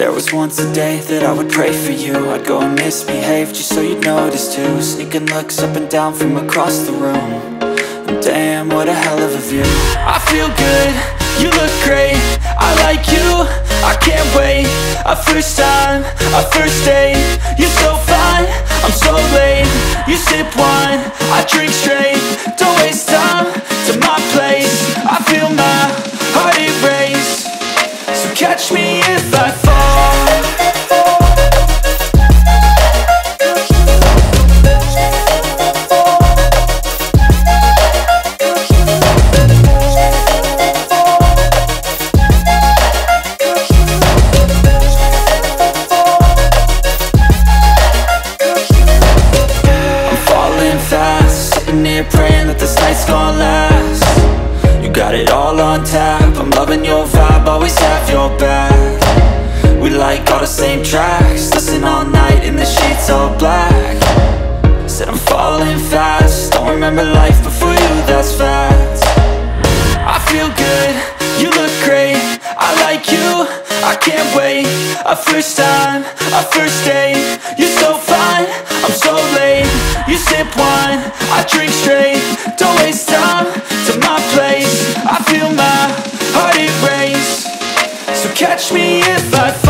There was once a day that I would pray for you. I'd go and misbehave just so you'd notice too. Sneaking looks up and down from across the room. And damn, what a hell of a view. I feel good, you look great, I like you, I can't wait. A first time, a first date. You're so fine, I'm so late. You sip wine, I drink straight. Don't waste time to my place. I feel my heart erase. So catch me if I fall. Praying that this night's gonna last. You got it all on tap, I'm loving your vibe, always have your back. We like all the same tracks, listen all night in the sheets all black. Said I'm falling fast, don't remember life before you, that's fact. I feel good, you look great, I like you, I can't wait. A first time, a first date. You're so fine, I'm so late. You sip wine, I drink straight. Don't waste time to my place. I feel my heart erase. So catch me if I